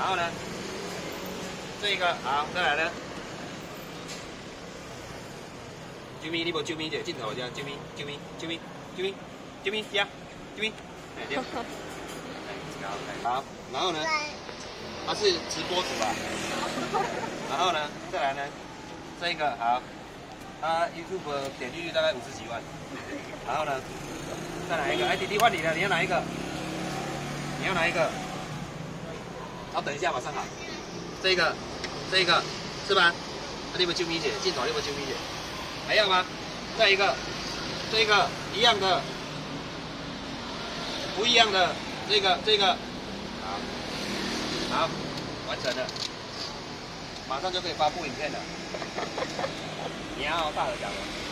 然后呢，这个好，再来呢。啾咪，你无啾咪者镜头这样，啾咪，啾咪，啾咪，啾咪，啾咪，这样，啾咪，哎对。好，然后呢？它是直播主吧？然后呢，再来呢，这个好，它 YouTube 点击率大概50几万。然后呢，再来一个，哎，弟弟换你了，你要哪一个？你要哪一个？好，等一下，马上好。这个是吧？啊，你有啾咪姐，镜头你有啾咪姐？还要吗？再一个，这个一样的，不一样的，这个，好，完成了，马上就可以发布影片了。你要大的讲了。